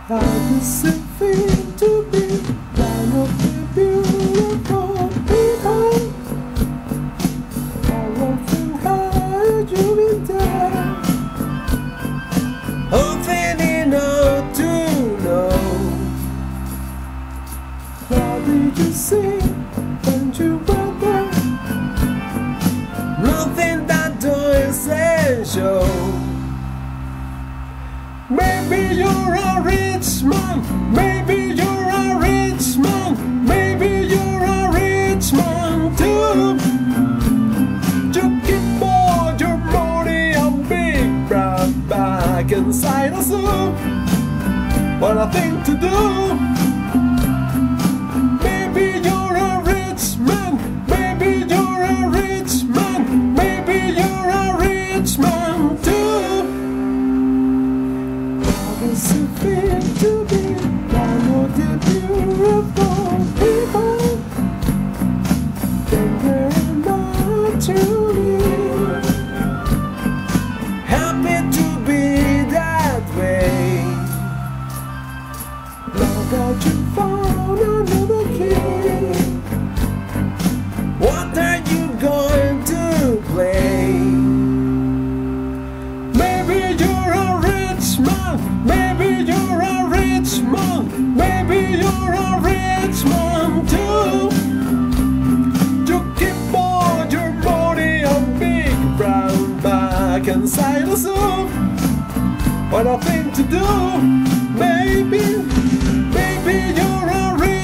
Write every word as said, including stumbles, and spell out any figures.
How does it feel to be one of the beautiful people? How often have you been there? Often enough to know. What did you see when you were there? Nothing that does essential. Maybe you're a rich man, maybe you're a rich man, maybe you're a rich man too. You keep all your money and big brown bag inside a soup. What a thing to do. Maybe you're a rich man, maybe you're a rich man, maybe you're a rich man too. How does it feel to be one of the beautiful people? Then they're not to me. Happy to be that way. Now that you found another key, what are you going to play? Maybe you're a rich man, maybe you're a rich man, maybe you're a rich man too. You keep all your money and big brown bag inside a soup. What a thing to do. Maybe, maybe you're a rich